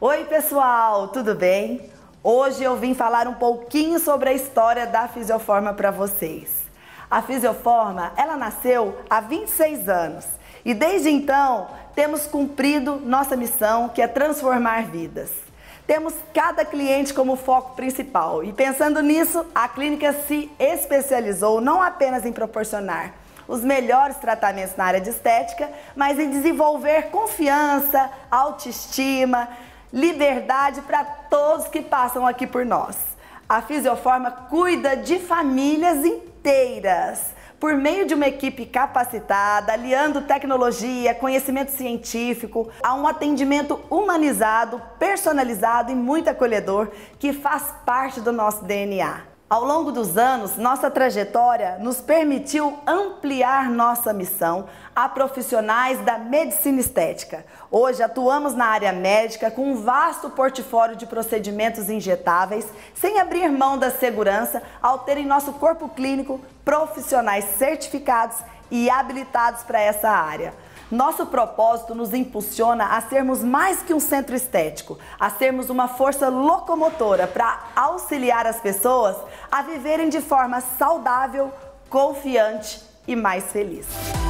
Oi pessoal, tudo bem? Hoje eu vim falar um pouquinho sobre a história da Fisioforma para vocês. A Fisioforma, ela nasceu há 26 anos e desde então temos cumprido nossa missão, que é transformar vidas. Temos cada cliente como foco principal e pensando nisso, a clínica se especializou não apenas em proporcionar os melhores tratamentos na área de estética, mas em desenvolver confiança, autoestima, liberdade para todos que passam aqui por nós. A Fisioforma cuida de famílias inteiras, por meio de uma equipe capacitada, aliando tecnologia, conhecimento científico, a um atendimento humanizado, personalizado e muito acolhedor, que faz parte do nosso DNA. Ao longo dos anos, nossa trajetória nos permitiu ampliar nossa missão a profissionais da medicina estética. Hoje atuamos na área médica com um vasto portfólio de procedimentos injetáveis, sem abrir mão da segurança, ao ter em nosso corpo clínico profissionais certificados e habilitados para essa área. Nosso propósito nos impulsiona a sermos mais que um centro estético, a sermos uma força locomotora para auxiliar as pessoas a viverem de forma saudável, confiante e mais feliz.